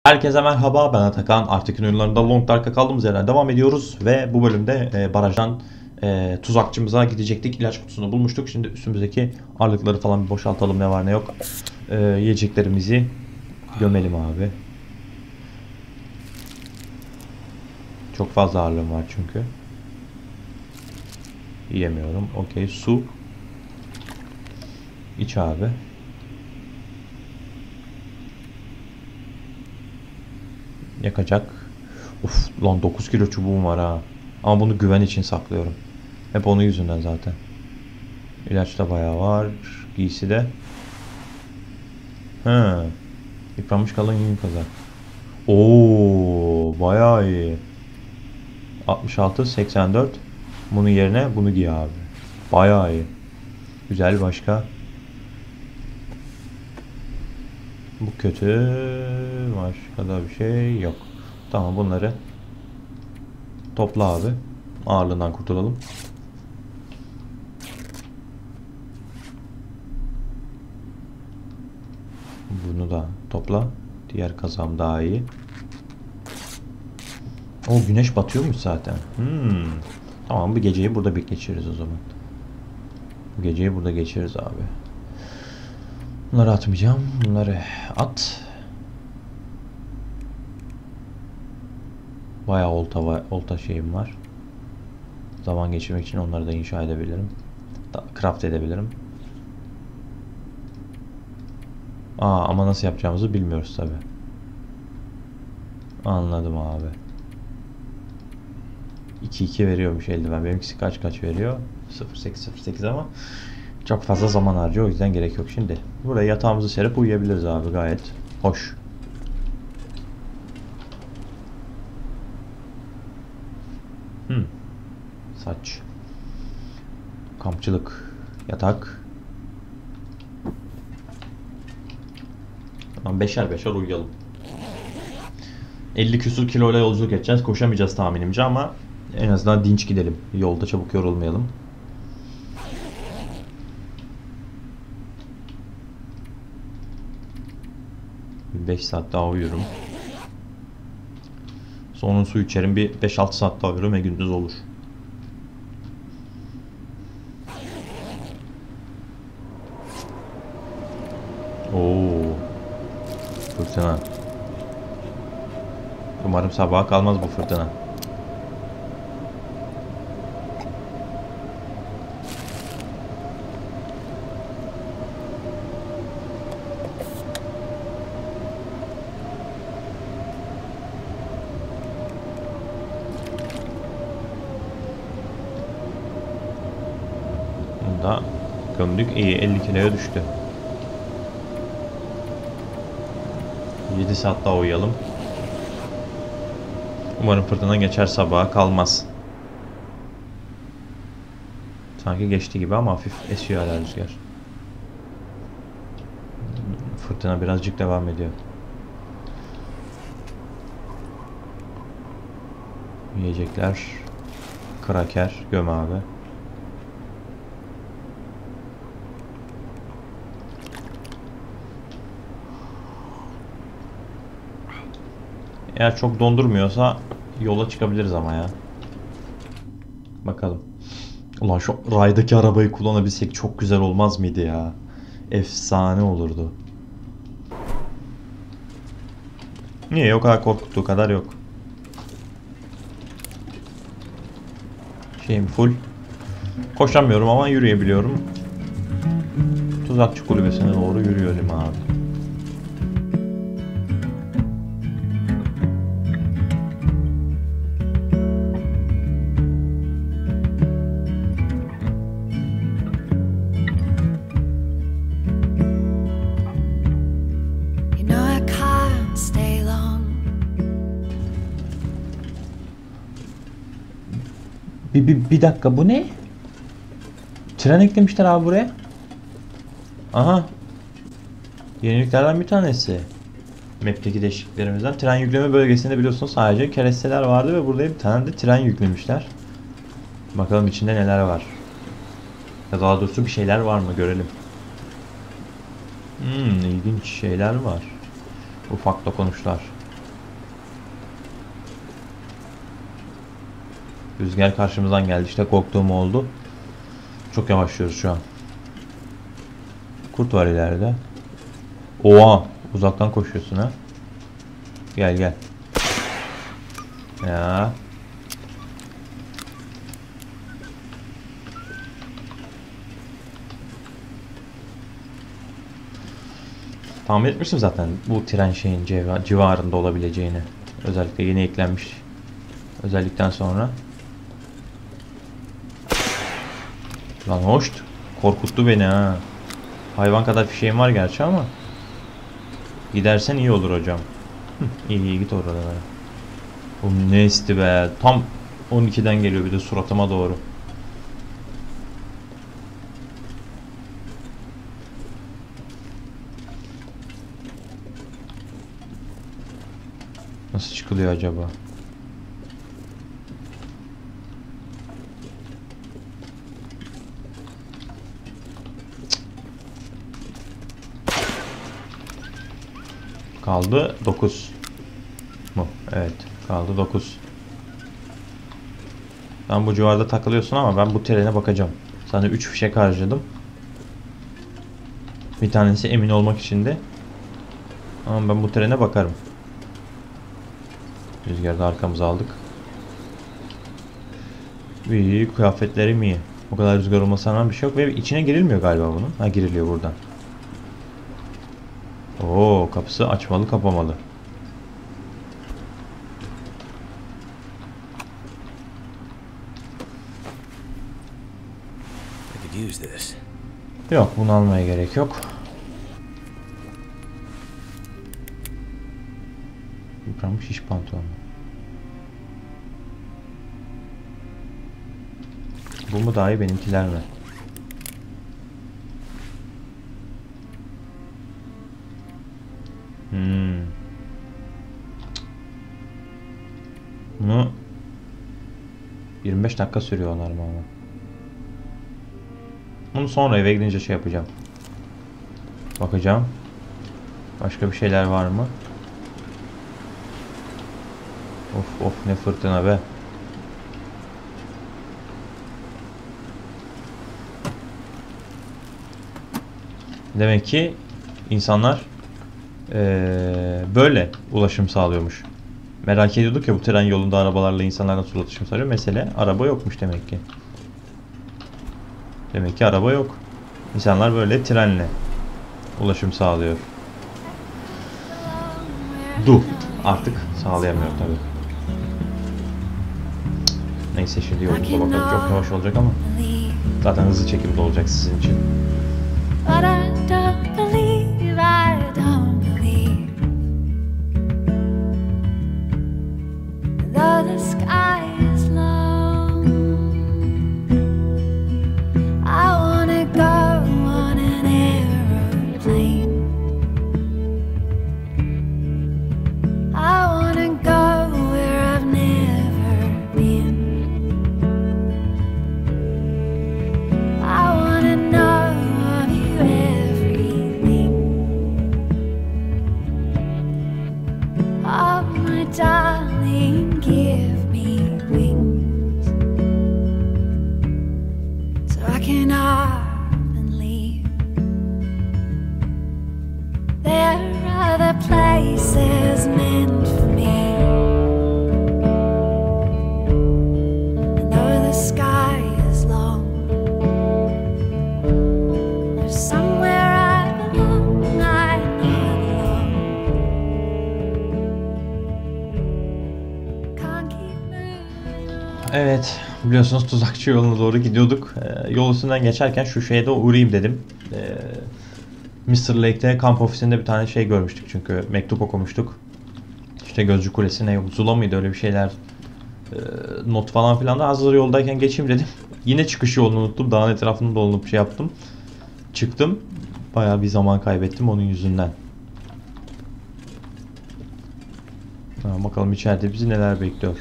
Herkese merhaba, ben Atakan. Artık oyunlarında Long Dark'a kaldığımız yerden devam ediyoruz. Ve bu bölümde barajdan tuzakçımıza gidecektik. İlaç kutusunu bulmuştuk. Şimdi üstümüzdeki ağırlıkları falan bir boşaltalım, ne var ne yok. Yiyeceklerimizi gömelim abi. Çok fazla ağırlığım var çünkü. Yiyemiyorum. Okey, su. İç abi. Yakacak. Uf lan, 9 kilo çubuğum var ha. Ama bunu güven için saklıyorum. Hep onun yüzünden zaten. İlaç da bayağı var. Giysi de. He. Yıpranmış kalın yün kazak. Oo, bayağı iyi. 66, 84. Bunun yerine bunu giy abi. Bayağı iyi. Güzel, başka. Bu kötü. Başka da bir şey yok. Tamam, bunları topla abi. Ağırlığından kurtulalım. Bunu da topla. Diğer kazam daha iyi. O güneş batıyormuş zaten. Tamam, bir geceyi burada geçiririz o zaman. Bu geceyi burada geçiririz abi. Bunları atmayacağım. Bunları at. Bayağı olta şeyim var. Zaman geçirmek için onları da inşa edebilirim. Craft edebilirim. Ama nasıl yapacağımızı bilmiyoruz tabi. Anladım abi. 2-2 veriyormuş eldiven. Benimkisi kaç veriyor? 0.8 ama çok fazla zaman harcıyor, o yüzden gerek yok şimdi. Buraya yatağımızı serip uyuyabiliriz abi, gayet hoş. Saç. Kampçılık. Yatak. Tamam, beşer uyuyalım. 50 küsur kiloyla yolculuk edeceğiz. Koşamayacağız tahminimce ama en azından dinç gidelim. Yolda çabuk yorulmayalım. Bir 5 saat daha uyurum. Sonra su içerim. Bir 5-6 saat daha uyurum ve gündüz olur. Oo. Fırtına. Umarım sabaha kalmaz bu fırtına. Bunda gömdük, iyi, 50 kiloya düştü. 7 saat daha uyuyalım. Umarım fırtına geçer, sabaha kalmaz. Sanki geçti gibi ama hafif esiyor hala rüzgar. Fırtına birazcık devam ediyor. Yiyecekler. Kraker. Göm abi. Eğer çok dondurmuyorsa yola çıkabiliriz ama ya. Bakalım. Ulan şu raydaki arabayı kullanabilsek çok güzel olmaz mıydı ya? Efsane olurdu. Niye? O kadar korkuttuğu kadar yok. Şeyim full. Koşamıyorum ama yürüyebiliyorum. Tuzakçı kulübesine doğru yürüyorum abi. Bir dakika, bu ne? Tren eklemişler abi buraya. Aha. Yeniliklerden bir tanesi. Map'teki değişikliklerimizden. Tren yükleme bölgesinde biliyorsunuz sadece keresteler vardı ve burada bir tane de tren yüklemişler. Bakalım içinde neler var. Ya daha doğrusu bir şeyler var mı görelim. İlginç şeyler var. Ufak dokunuşlar. Rüzgar karşımızdan geldi. İşte korktuğum oldu. Çok yavaşlıyoruz şu an. Kurt var ileride. Oha! Uzaktan koşuyorsun ha. Gel gel. Ya. Tahmin etmiştim zaten bu tren şeyin civarında olabileceğini. Özellikle yeni eklenmiş özellikten sonra. Lan hoşt. Korkuttu beni ha. Hayvan kadar fişeğim var gerçi ama. Gidersen iyi olur hocam. İyi iyi git orada. Bu ne isti be. Tam 12'den geliyor bir de suratıma doğru. Nasıl çıkılıyor acaba? Kaldı 9 mu? Evet. Kaldı 9. Sen bu civarda takılıyorsun ama ben bu trene bakacağım. Sana 3 fişek harcadım. Bir tanesi emin olmak için de. Ama ben bu trene bakarım. Rüzgarda arkamıza aldık. İyi, kıyafetlerim iyi. O kadar rüzgar olmasına bir şey yok ve içine girilmiyor galiba bunun. Ha, giriliyor buradan. Oo, kapısı açmalı kapamalı. Yok, bunu almaya gerek yok. Yıpranmış iş pantolonu. Bu mu daha iyi, benimkiler mi? Bunu 25 dakika sürüyor onarma ama. Bunu sonra eve gidince şey yapacağım. Bakacağım. Başka bir şeyler var mı? Of of, ne fırtına be. Demek ki insanlar böyle ulaşım sağlıyormuş. Merak ediyorduk ya, bu tren yolunda arabalarla insanlar nasıl ulaşım sağlıyor. Mesele araba yokmuş demek ki. Demek ki araba yok. İnsanlar böyle trenle ulaşım sağlıyor. Artık sağlayamıyor tabii. Neyse, şimdi yolumuza bakalım. Çok yavaş olacak ama zaten hızlı çekimde olacak sizin için. Evet, biliyorsunuz tuzakçı yoluna doğru gidiyorduk. Yol üstünden geçerken şu şeye de uğrayayım dedim. Mr. Lake'te kamp ofisinde bir tane şey görmüştük çünkü mektup okumuştuk. İşte Gözcü Kulesi'ne, yok Zula mıydı, öyle bir şeyler, not falan filan da hazır yoldayken geçeyim dedim. Yine çıkış yolunu unuttum. Dağın etrafında dolanıp şey yaptım. Çıktım. Bayağı bir zaman kaybettim onun yüzünden. Bakalım içeride bizi neler bekliyor.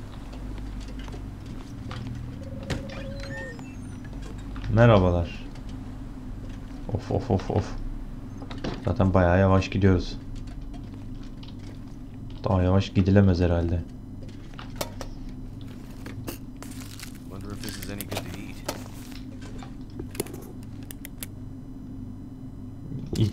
Merhabalar. Of of of of. Zaten bayağı yavaş gidiyoruz. Daha yavaş gidilemez herhalde.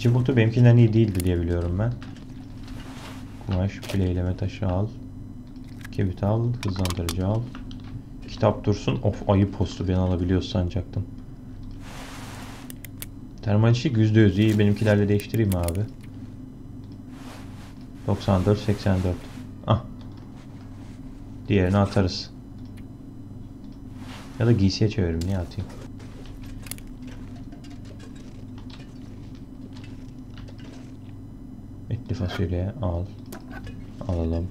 Cımbıltı benimkinden iyi değildi diye biliyorum ben. Kumaş, bileyleme taşı al. Kibrit al, hızlandırıcı al. Kitap dursun. Of, ayı postu beni alabiliyor sanacaktım. Termal ışık %100 iyi. Benimkilerle değiştireyim abi. 94, 84. Ah. Diğerini atarız. Ya da giysiye çeviririm. Niye atayım? Etli fasulye al. Alalım.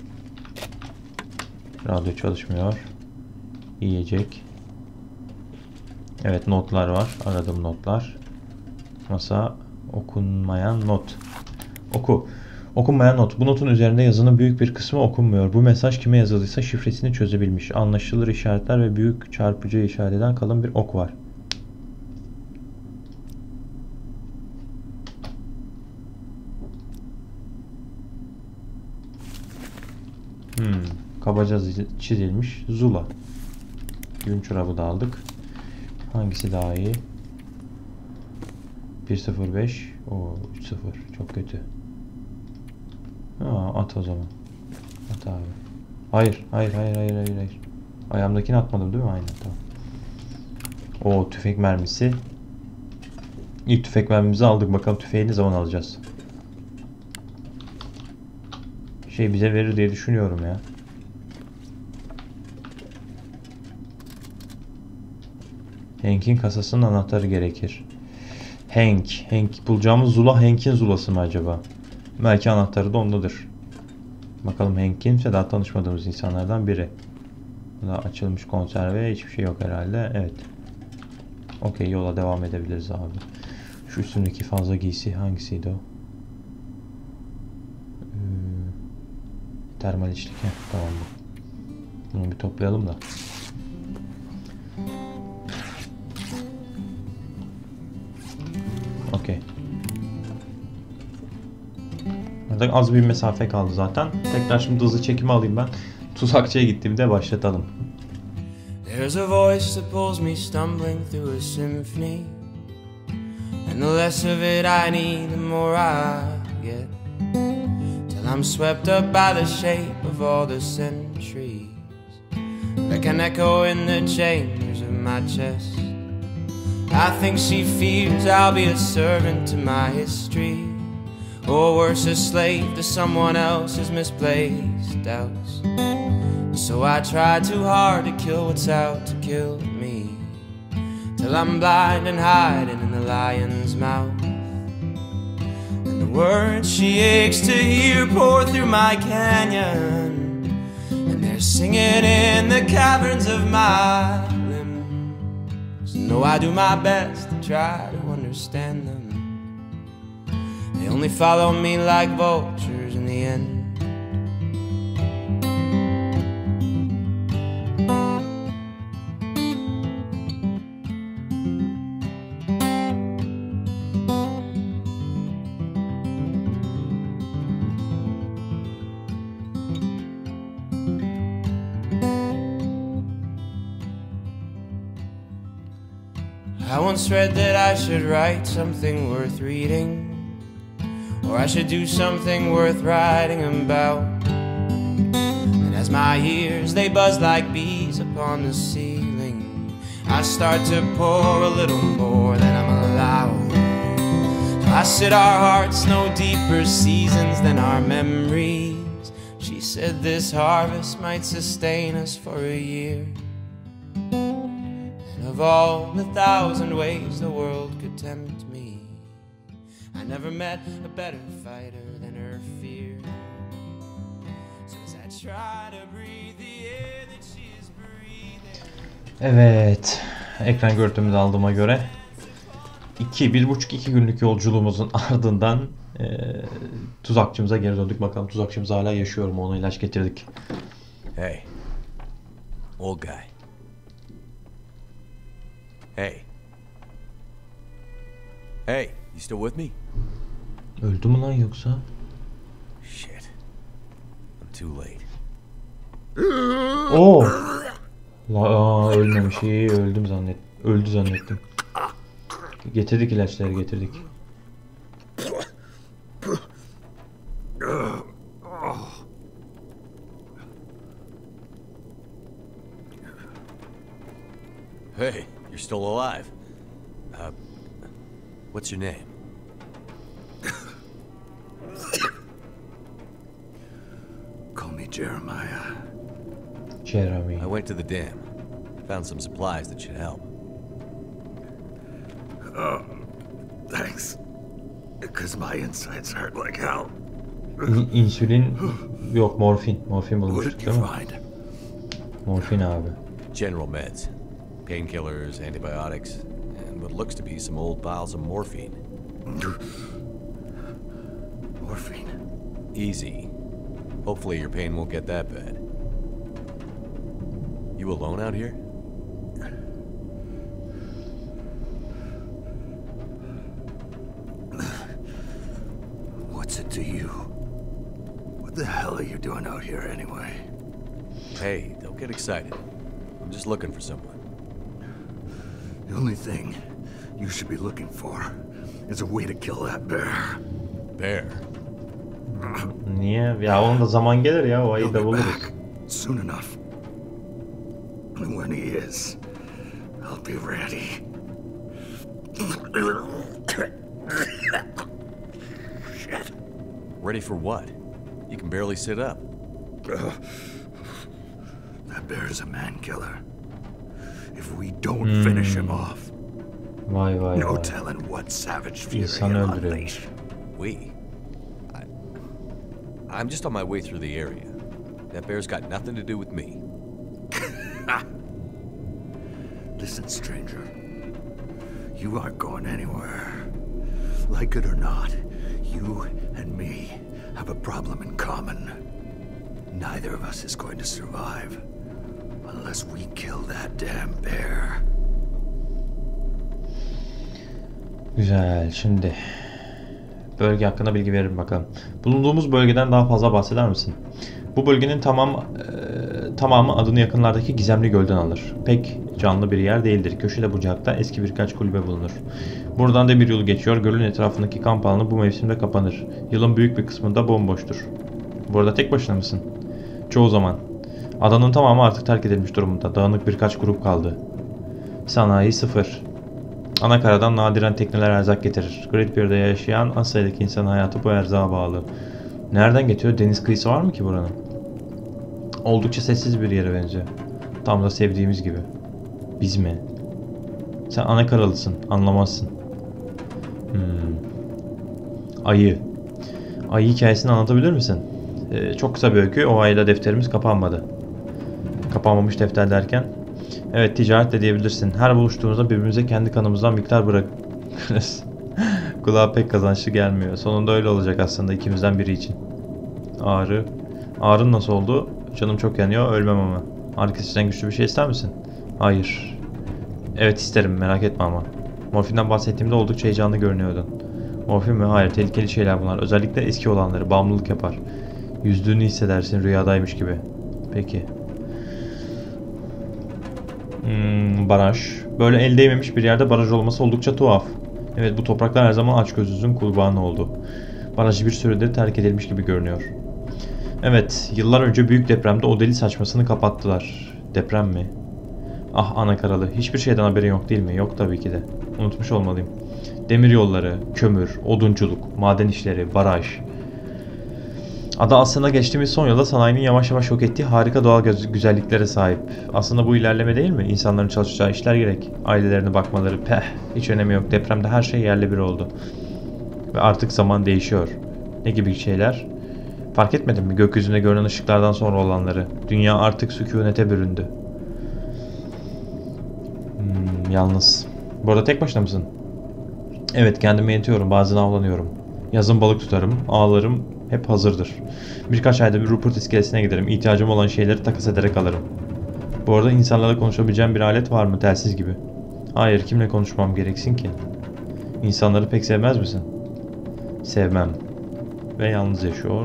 Radyo çalışmıyor. Yiyecek. Evet, notlar var. Aradığım notlar. Masa, okunmayan not. Oku. Okunmayan not. Bu notun üzerinde yazının büyük bir kısmı okunmuyor. Bu mesaj kime yazıldıysa şifresini çözebilmiş. Anlaşılır işaretler ve büyük çarpıcı işaret eden kalın bir ok var. Kabaca çizilmiş. Zula. Gün çorabı da aldık. Hangisi daha iyi? 105. O 30. Çok kötü. At o zaman. At abi. Hayır. Ayağımdakini atmadım değil mi? Aynen, tamam. O tüfek mermisi. İlk tüfek mermimizi aldık. Bakalım tüfeği ne zaman alacağız? Bize verir diye düşünüyorum ya. Hank'in kasasının anahtarı gerekir. Hank bulacağımız Zula Hank'in Zula'sı mı acaba? Belki anahtarı da ondadır. Bakalım, Hank kimse, daha tanışmadığımız insanlardan biri. Burada açılmış konserve, hiçbir şey yok herhalde. Evet. Okey, yola devam edebiliriz abi. Şu üstündeki fazla giysi hangisiydi o? Termal içlik. Tamam bu. Bunu bir toplayalım da. Okey. Burada az bir mesafe kaldı zaten. Tekrar şimdi hızlı çekimi alayım ben. Tuzakçıya gittiğimde başlatalım. There's a voice that pulls me stumbling through a symphony, and the less of it I need, the more I get, till I'm swept up by the shape of all the centuries that can echo in the chambers of my chest. I think she fears I'll be a servant to my history, or worse, a slave to someone else's misplaced doubts. So I try too hard to kill what's out to kill me, till I'm blind and hiding in the lion's mouth. And the words she aches to hear pour through my canyon, and they're singing in the caverns of my limbs. No, I do my best to try to understand them. They only follow me like vultures in the end. I once read that I should write something worth reading, or I should do something worth writing about. And as my ears, they buzz like bees upon the ceiling, I start to pour a little more than I'm allowed. So I said our hearts know deeper seasons than our memories. She said this harvest might sustain us for a year. Of all the thousand ways the world could tempt me, I never met a better fighter than her fear. So as I try to breathe the air that she is breathing. Evet, ekran görüntümü de aldığıma göre 1,5-2 günlük yolculuğumuzun ardından tuzakçımıza geri döndük. Bakalım tuzakçımız hala yaşıyor mu? Ona ilaç getirdik. Hey, old guy. Hey. Hey, you still with me? Öldü mü lan yoksa? Shit. I'm too late. Oo. Ölmemiş. İyi, öldü zannettim. Getirdik ilaçları, getirdik. Hey, you're still alive. What's your name? Call me Jeremiah. Jeremy. I went to the dam. Found some supplies that should help. Oh, thanks. Because my insides hurt like hell. İnsülin yok, morfin. Morfin What bulmuştuk did you değil mi? find? Morfin abi. General meds. Painkillers, antibiotics, and what looks to be some old vials of morphine. Morphine. Easy. Hopefully your pain won't get that bad. You alone out here? What's it to you? What the hell are you doing out here anyway? Hey, don't get excited. I'm just looking for someone. The only thing you should be looking for is a way to kill that bear. Bear. Niye? Ya onun da zaman gelir ya, o ayı He'll da be buluruz. back soon enough. And when he is, I'll be ready. Shit. Ready for what? You can barely sit up. That bear is a man killer. If we don't finish him off, Vay vay no vay. telling what savage fury İnsan he'll öldürüyor. unleash. I'm just on my way through the area. That bear's got nothing to do with me. Listen, stranger. You aren't going anywhere. Like it or not, you and me have a problem in common. Neither of us is going to survive unless we kill that damn bear. Güzel. Şimdi bölge hakkında bilgi veririm bakalım. Bulunduğumuz bölgeden daha fazla bahseder misin? Bu bölgenin tamamı adını yakınlardaki gizemli gölden alır. Pek canlı bir yer değildir. Köşede bucakta eski birkaç kulübe bulunur. Buradan demir yolu geçiyor. Gölün etrafındaki kamp alanı bu mevsimde kapanır. Yılın büyük bir kısmında bomboştur. Burada tek başına mısın? Çoğu zaman. Adanın tamamı artık terk edilmiş durumda. Dağınık birkaç grup kaldı. Sanayi sıfır. Anakaradan nadiren tekneler erzak getirir. Great Bear'de yaşayan az sayıdaki insan hayatı bu erzağa bağlı. Nereden getiriyor? Deniz kıyısı var mı ki buranın? Oldukça sessiz bir yere benziyor. Tam da sevdiğimiz gibi. Biz mi? Sen Anakaralısın. Anlamazsın. Ayı. Ayı hikayesini anlatabilir misin? Çok kısa bir öykü. O ayıyla defterimiz kapanmadı. Kapanmamış defter derken? Evet, ticaret de diyebilirsin. Her buluştuğumuzda birbirimize kendi kanımızdan miktar bırakırız. Kulağa pek kazançlı gelmiyor. Sonunda öyle olacak aslında ikimizden biri için. Ağrı. Ağrın nasıl oldu? Canım çok yanıyor. Ölmem ama. Ağrı kesiciden güçlü bir şey ister misin? Hayır. Evet isterim. Merak etme ama. Morfinden bahsettiğimde oldukça heyecanlı görünüyordun. Morfin mi? Hayır. Tehlikeli şeyler bunlar. Özellikle eski olanları. Bağımlılık yapar. Yüzdüğünü hissedersin. Rüyadaymış gibi. Peki. Baraj. Böyle el değmemiş bir yerde baraj olması oldukça tuhaf. Evet, bu topraklar her zaman açgözlülüğün kurbanı oldu. Barajı bir süredir terk edilmiş gibi görünüyor. Evet, yıllar önce büyük depremde o deli saçmasını kapattılar. Deprem mi? Ah Anakaralı, hiçbir şeyden haberin yok değil mi? Yok tabii ki de. Unutmuş olmalıyım. Demir yolları, kömür, odunculuk, maden işleri, baraj. Ada aslında geçtiğimiz son yılda sanayinin yavaş yavaş yok ettiği harika doğal güzelliklere sahip. Aslında bu ilerleme değil mi? İnsanların çalışacağı işler gerek. Ailelerine bakmaları, hiç önemi yok. Depremde her şey yerle bir oldu. Ve artık zaman değişiyor. Ne gibi şeyler? Fark etmedin mi gökyüzünde görünen ışıklardan sonra olanları? Dünya artık sükunete büründü. Yalnız. Bu arada tek başına mısın? Evet, kendime yetiyorum. Bazen avlanıyorum. Yazın balık tutarım. Ağlarım hep hazırdır. Birkaç ayda bir Rupert iskelesine giderim. İhtiyacım olan şeyleri takas ederek alırım. Bu arada insanlarla konuşabileceğim bir alet var mı? Telsiz gibi. Hayır, kimle konuşmam gereksin ki? İnsanları pek sevmez misin? Sevmem. Ve yalnız yaşıyor.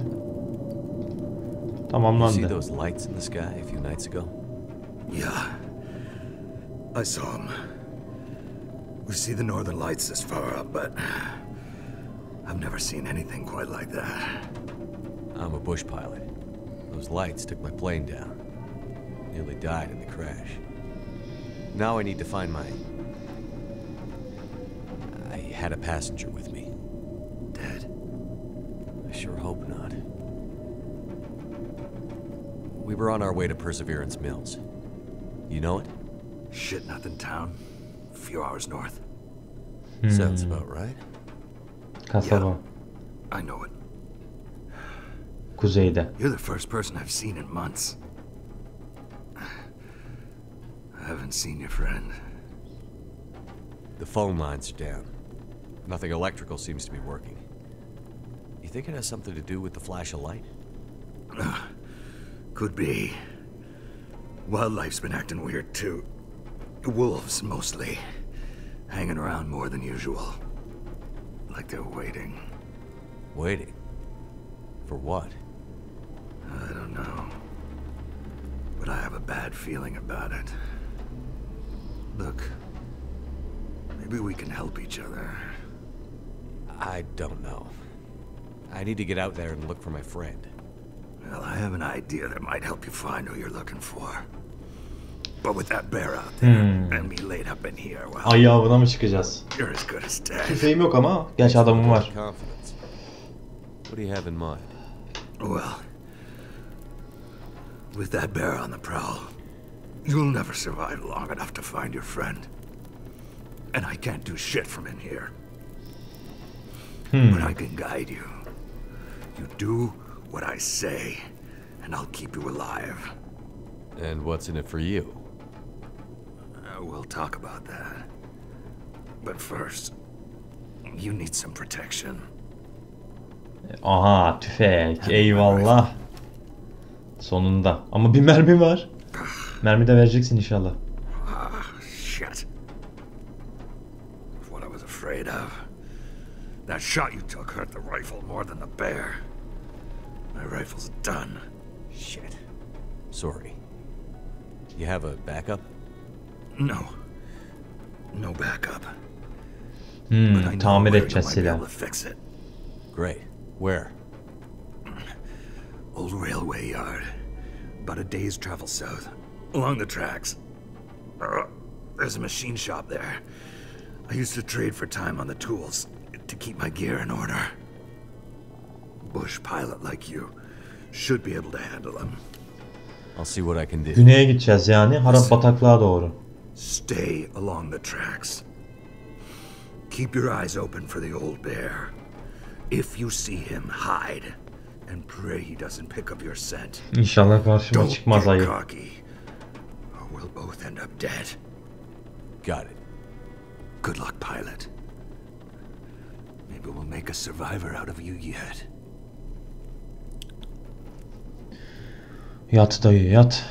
Tamamlandı. See those lights in the sky a few nights ago? Yeah. I saw him. We see the northern lights this far up, but I've never seen anything quite like that. I'm a bush pilot. Those lights took my plane down. Nearly died in the crash. Now I need to find my... I had a passenger with me. Dead? I sure hope not. We were on our way to Perseverance Mills. You know it? Shit, nothing town. A few hours north. Sounds about right. Kasaba. I know it. Kuzeyde. You're the first person I've seen in months. I haven't seen your friend. The phone lines are down. Nothing electrical seems to be working. You think it has something to do with the flash of light? Could be. Wildlife's been acting weird too. Wolves, mostly. Hanging around more than usual. Like they're waiting. Waiting? For what? I don't know. But I have a bad feeling about it. Look. Maybe we can help each other. I don't know. I need to get out there and look for my friend. Well, I have an idea that might help you find who you're looking for. But with that bear out there, and me laid up in here, well, Ay avına mı çıkacağız? you're as good as dead. Tüfeğim yok ama. Gerçi adamım var. Confidence. What do you have in mind? Well, with that bear on the prowl, you'll never survive long enough to find your friend. And I can't do shit from in here. But I can guide you. You do what I say, and I'll keep you alive. And what's in it for you? We'll talk about that. But first, you need some protection. Aha tüfek. Eyvallah. Sonunda. Ama bir mermi var. Mermi de vereceksin inşallah. Shit. What I was afraid of. That shot you took hurt the rifle more than the bear. My rifle's done. Shit. Sorry. You have a backup? No. No backup. But I know Tamir where you edeceğiz might be able silahı. to fix it. Great. Where? Old railway yard. About a day's travel south. Along the tracks. There's a machine shop there. I used to trade for time on the tools to keep my gear in order. Bush pilot like you should be able to handle them. I'll see what I can do. Güneye gideceğiz yani. Harap bataklığa doğru. Stay along the tracks. Keep your eyes open for the old bear. If you see him, hide. And pray he doesn't pick up your scent. İnşallah karşıma Don't çıkmaz get ayı. cocky, or we'll both end up dead. Got it. Good luck, pilot. Maybe we'll make a survivor out of you yet. Yat dayı yat.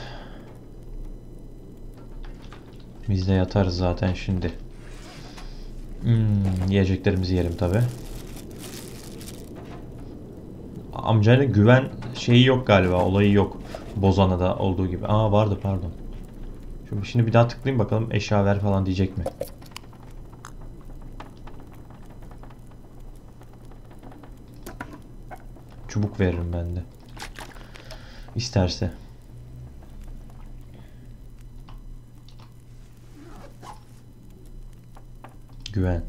Biz de yatarız zaten şimdi. Yiyeceklerimizi yerim tabi. Amcayla güven şeyi yok galiba, olayı yok. Bozana'da olduğu gibi. Aa vardı pardon. Şimdi bir daha tıklayayım bakalım eşya ver falan diyecek mi? Çubuk veririm ben de. İsterse. Güven.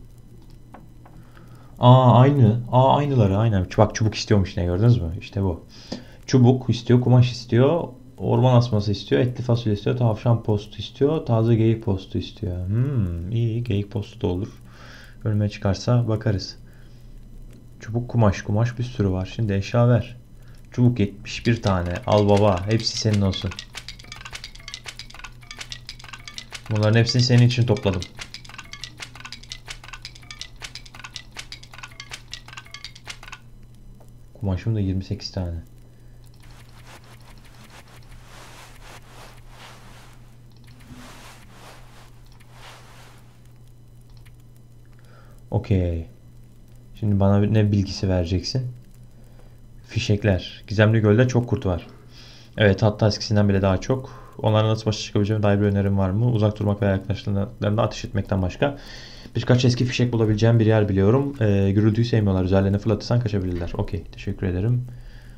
Aynı. Aynıları aynen. Bak çubuk istiyormuş ne gördünüz mü? İşte bu. Çubuk istiyor, kumaş istiyor, orman asması istiyor, etli fasulye istiyor, tavşan postu istiyor, taze geyik postu istiyor. İyi geyik postu da olur. Önüme çıkarsa bakarız. Çubuk, kumaş bir sürü var. Şimdi eşya ver. Çubuk 71 tane. Al baba. Hepsi senin olsun. Bunların hepsini senin için topladım. Kumaşım da 28 tane. Okey. Şimdi bana ne bilgisi vereceksin? Fişekler. Gizemli Göl'de çok kurt var. Evet, hatta eskisinden bile daha çok. Onlarla nasıl başa çıkabileceğime dair bir önerim var mı? Uzak durmak ve yaklaştıklarında ateş etmekten başka. Birkaç eski fişek bulabileceğim bir yer biliyorum. Gürültüyü sevmiyorlar. Üzerlerine fırlatırsan kaçabilirler. Okey. Teşekkür ederim.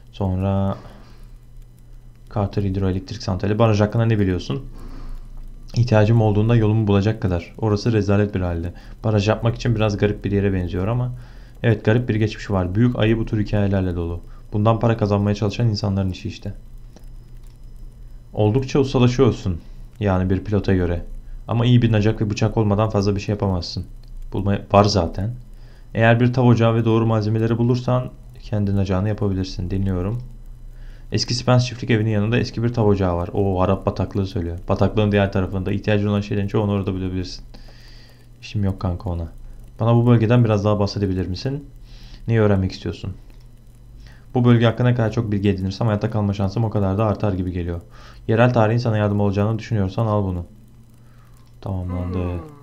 Sonra Carter Hidroelektrik Santrali. Baraj hakkında ne biliyorsun? İhtiyacım olduğunda yolumu bulacak kadar. Orası rezalet bir halde. Baraj yapmak için biraz garip bir yere benziyor ama evet, garip bir geçmişi var. Büyük ayı bu tür hikayelerle dolu. Bundan para kazanmaya çalışan insanların işi işte. Oldukça ustalaşıyorsun. Yani bir pilota göre. Ama iyi bir nacak ve bıçak olmadan fazla bir şey yapamazsın. Var zaten. Eğer bir tav ocağı ve doğru malzemeleri bulursan kendi nacağını yapabilirsin. Dinliyorum. Eski Spence çiftlik evinin yanında eski bir tav ocağı var. O Arap bataklığı söylüyor. Bataklığın diğer tarafında ihtiyacın olan şeylerin çoğunu orada bulabilirsin. İşim yok kanka ona. Bana bu bölgeden biraz daha bahsedebilir misin? Neyi öğrenmek istiyorsun? Bu bölge hakkında ne kadar çok bilgi edinirsem hayatta kalma şansım o kadar da artar gibi geliyor. Yerel tarihin sana yardım olacağını düşünüyorsan al bunu. Tamamlandı.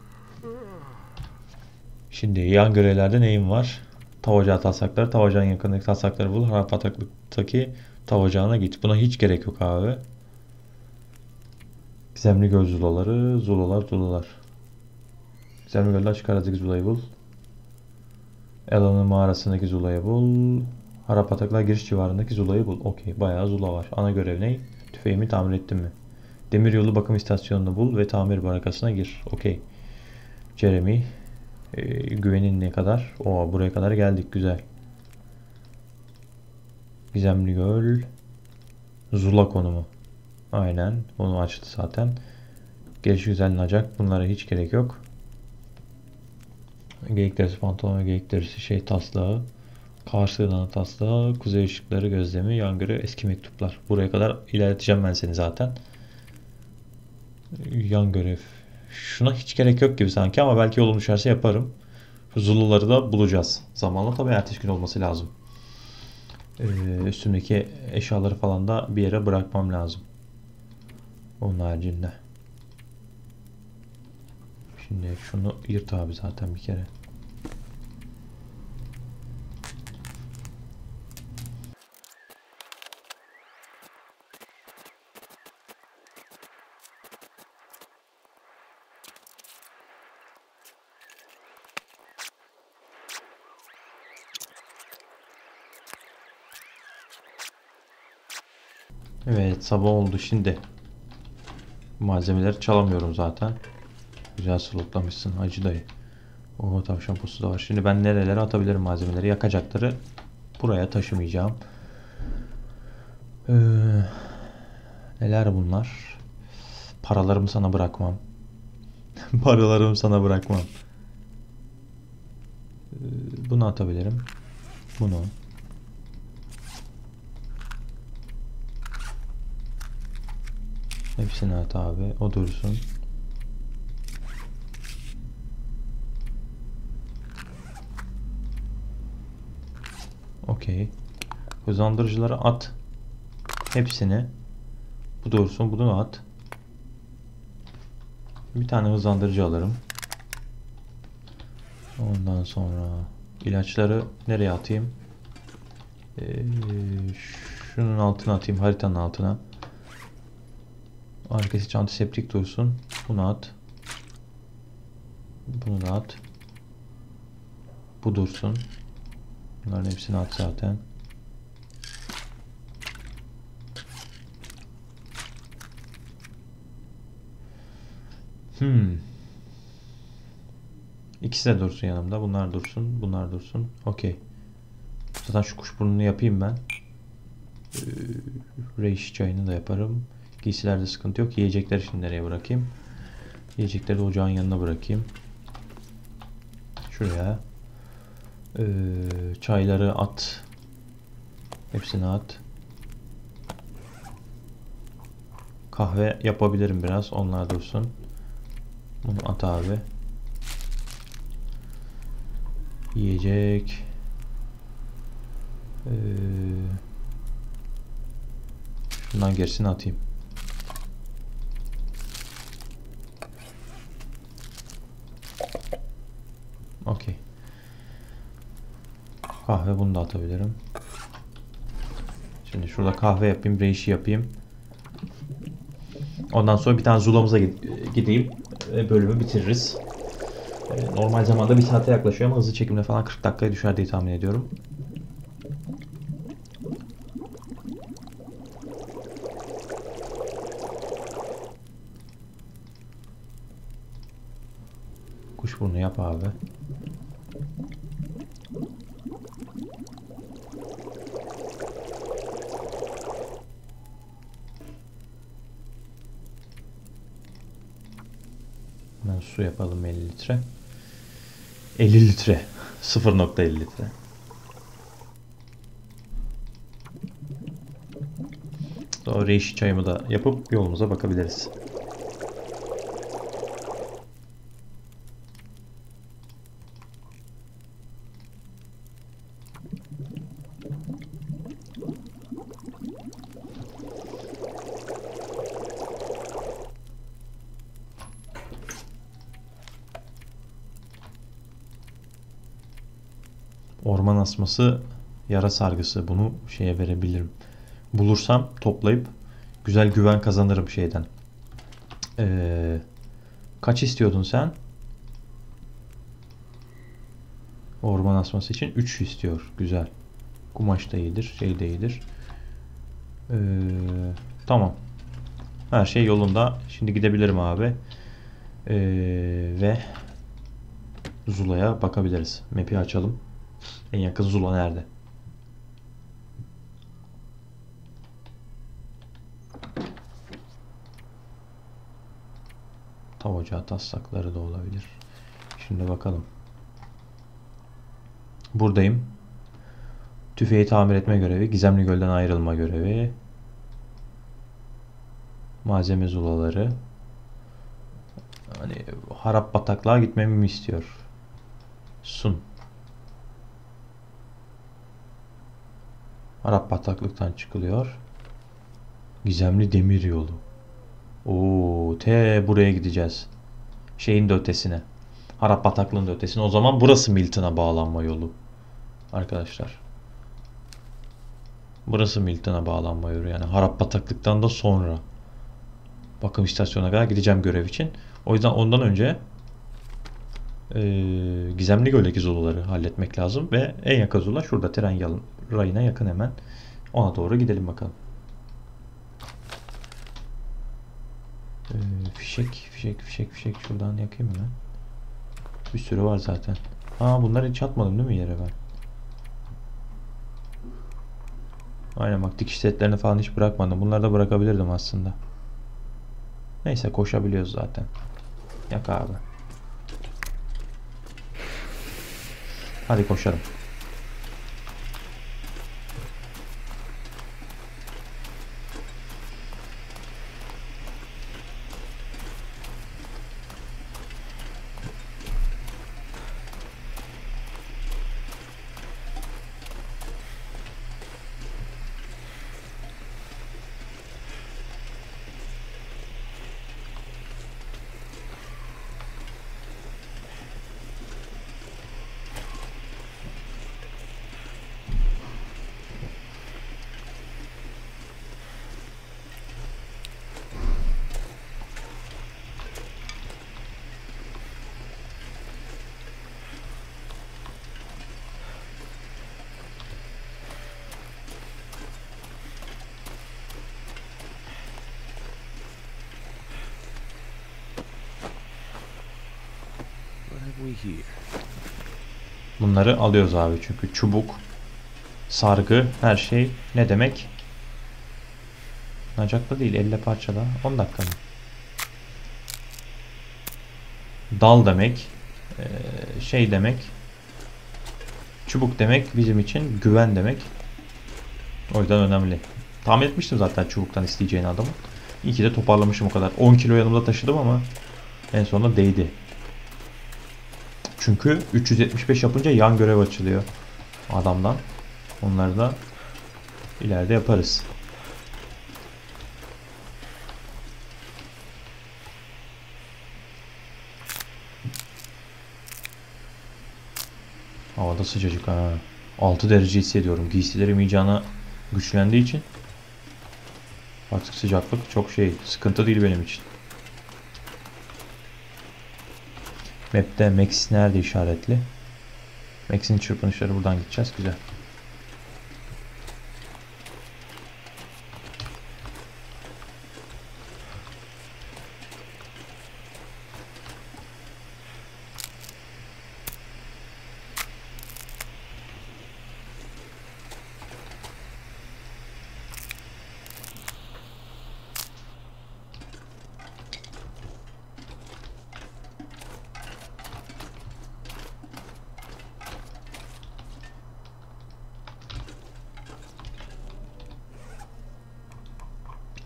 Şimdi yan görevlerde neyim var? Tav ocağı taslakları, tav ocağının yakındaki taslakları bul. Harap bataklıktaki tav ocağına git. Buna hiç gerek yok abi. Gizemli göl zulaları, zulalar. Gizemli gölden çıkardaki zulayı bul. Ela'nın mağarasındaki zulayı bul. Harap bataklığa giriş civarındaki zulayı bul. Okey, bayağı zula var. Ana görev ne? Tüfeğimi tamir ettim mi? Demiryolu bakım istasyonunu bul ve tamir barakasına gir. Okey. Jeremy. Güvenin ne kadar? Oo, buraya kadar geldik. Güzel. Gizemli göl. Zula konumu. Aynen. Onu açtı zaten. Gelişi güzel nacak. Bunlara hiç gerek yok. Geyik derisi pantolon ve geyik derisi taslağı. Kar sığınanı taslağı. Kuzey ışıkları gözlemi. Yan görev eski mektuplar. Buraya kadar ilerleteceğim ben seni zaten. Yan görev. Şuna hiç gerek yok gibi sanki ama belki yolum düşerse yaparım. Zuluları da bulacağız. Zamanla tabii ertesi gün olması lazım. Üstümdeki eşyaları falan da bir yere bırakmam lazım. Onun haricinde. Şimdi şunu yırt abi zaten bir kere. Evet, sabah oldu şimdi. Malzemeleri çalamıyorum zaten. Güzel slotlamışsın hacı dayı. O tavşan postu da var. Şimdi ben nerelere atabilirim malzemeleri? Yakacakları buraya taşımayacağım. Neler bunlar? Paralarımı sana bırakmam. Paralarımı sana bırakmam. Bunu atabilirim. Bunu. Hepsini at abi. O dursun. Okey. Hızlandırıcıları at. Hepsini. Bu dursun. Bunu at. Bir tane hızlandırıcı alırım. Ondan sonra ilaçları nereye atayım? Şunun altına atayım. Haritanın altına. Arkası antiseptik dursun. Bunu at. Bunu da at. Bu dursun. Bunların hepsini at zaten. İkisi de dursun yanımda. Bunlar dursun. Bunlar dursun. Okey. Zaten şu kuşburnunu yapayım ben. Reishi çayını da yaparım. Giysilerde sıkıntı yok. Yiyecekleri şimdi nereye bırakayım? Yiyecekleri de ocağın yanına bırakayım. Şuraya. Çayları at. Hepsini at. Kahve yapabilirim biraz. Onlar dursun. Bunu at abi. Yiyecek. Şundan gerisini atayım. Okey. Kahve bunu da atabilirim. Şimdi şurada kahve yapayım, reishi yapayım. Ondan sonra bir tane zulamıza gideyim. Bölümü bitiririz. Normal zamanda bir saate yaklaşıyor ama hızlı çekimle falan 40 dakikaya düşer diye tahmin ediyorum. Kuşburnu yap abi. Hemen su yapalım 50 litre. 50 litre. 0.50 litre. Sonra reishi çayımı da yapıp yolumuza bakabiliriz. Orman asması, yara sargısı, bunu şeye verebilirim. Bulursam toplayıp güzel güven kazanırım şeyden. Kaç istiyordun sen? Orman asması için 3 istiyor. Güzel. Kumaş da iyidir. Şey de iyidir. Tamam. Her şey yolunda. Şimdi gidebilirim abi. Ve Zula'ya bakabiliriz. Map'i açalım. En yakın Zula nerede? Tav ocağı taslakları da olabilir. Şimdi bakalım. Buradayım. Tüfeği tamir etme görevi. Gizemli Göl'den ayrılma görevi. Malzeme zulaları. Hani harap bataklığa gitmemi mi istiyor? Sun. Harap bataklıktan çıkılıyor. Gizemli demir yolu. Oo, buraya gideceğiz. Şeyin de ötesine. Harap bataklığın da ötesine. O zaman burası Milton'a bağlanma yolu. Arkadaşlar. Burası Milton'a bağlanma yolu. Yani Harap bataklıktan da sonra. Bakım istasyonuna kadar gideceğim görev için. O yüzden ondan önce Gizemli Göl'deki zuluları halletmek lazım. Ve en yakın zula şurada, tren rayına yakın hemen. Ona doğru gidelim bakalım. Fişek şuradan yakayım hemen. Bir sürü var zaten. Bunları hiç atmadım değil mi yere ben? Aynen bak, dikiş setlerini falan hiç bırakmadım. Bunları da bırakabilirdim aslında. Neyse, koşabiliyoruz zaten. Yak abi. Hadi koşalım. Bunları alıyoruz abi, çünkü çubuk, sargı, her şey ne demek? Nacakla değil, elle parçala. 10 dakika mı? Dal demek, şey demek, çubuk demek bizim için güven demek. O yüzden önemli. Tahmin etmiştim zaten çubuktan isteyeceğini adamın. İyi ki de toparlamışım o kadar. 10 kilo yanımda taşıdım ama en sonunda değdi. Çünkü 375 yapınca yan görev açılıyor adamdan. Onları da ileride yaparız. Havada sıcacık ha. 6 derece hissediyorum. Giysilerim iyicana güçlendiği için. Artık sıcaklık çok sıkıntı değil benim için. Map'te Max nerede işaretli? Max'in çırpınışları, buradan gideceğiz. Güzel.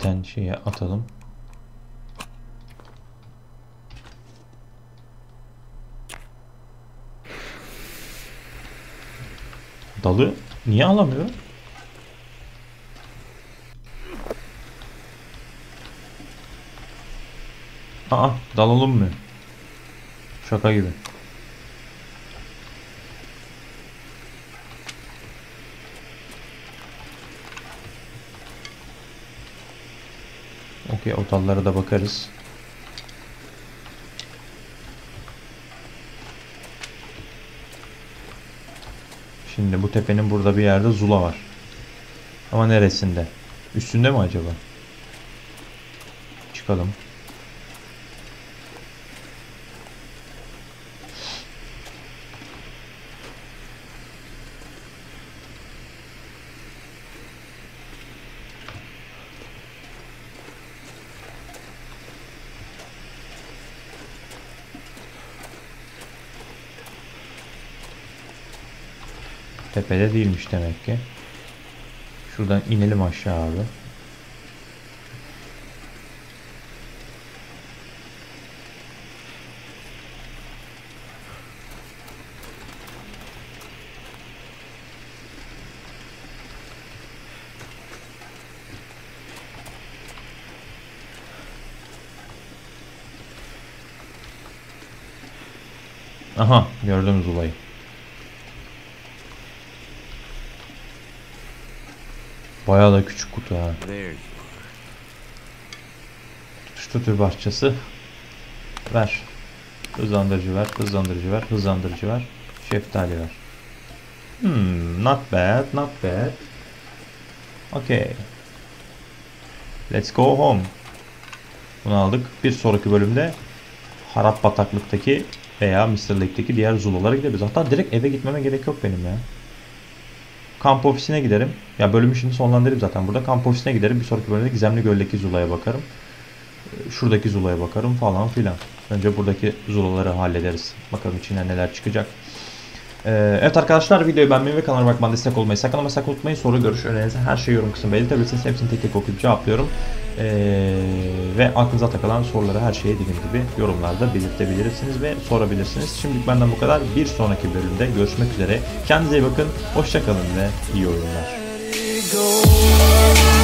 biten şeye atalım. Dalı niye alamıyorum? Aa, dal olunmuyor. Şaka gibi. Okey, o dallara da bakarız. Şimdi bu tepenin burada bir yerde Zula var. Ama neresinde? Üstünde mi acaba? Çıkalım. Tepede değilmiş demek ki. Şuradan inelim aşağı abi. Aha, gördüm Zula'yı. Bayağı da küçük kutu ha. Tutuştur bahçesi. Ver. Hızlandırıcı ver, hızlandırıcı ver, hızlandırıcı ver. Şeftali ver. Not bad, not bad. Okay. Let's go home. Bunu aldık. Bir sonraki bölümde Harap Bataklık'taki veya Mr. Lake'deki diğer Zulalara gidebiliriz. Hatta direkt eve gitmeme gerek yok benim ya. Kamp ofisine giderim. Ya bölümü şimdi sonlandırayım zaten burada. Kamp ofisine giderim. Bir sonraki bölümde Gizemli Göl'deki Zula'ya bakarım. Şuradaki Zula'ya bakarım falan filan. Önce buradaki Zulaları hallederiz. Bakalım içinden neler çıkacak. Evet arkadaşlar, videoyu beğenmeyi ve kanalıma bakmadan destek olmayı sakın ama sakın unutmayın. Soru, görüş, önerinizi her şeyi yorum kısmına belirtebilirsiniz. Hepsini tek tek okuyup cevaplıyorum. Ve aklınıza takılan soruları, her şeyi dediğim gibi yorumlarda belirtebilirsiniz ve sorabilirsiniz. Şimdilik benden bu kadar. Bir sonraki bölümde görüşmek üzere. Kendinize iyi bakın. Hoşça kalın ve iyi oyunlar.